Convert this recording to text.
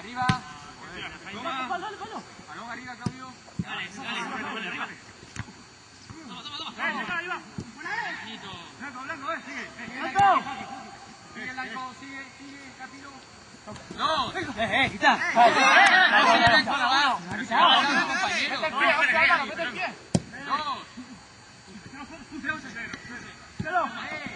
arriba. Balón arriba, Claudio. Dale, arriba. Toma. Sigue, Blanco, sigue, rápido. No. Quita. Compañero. No.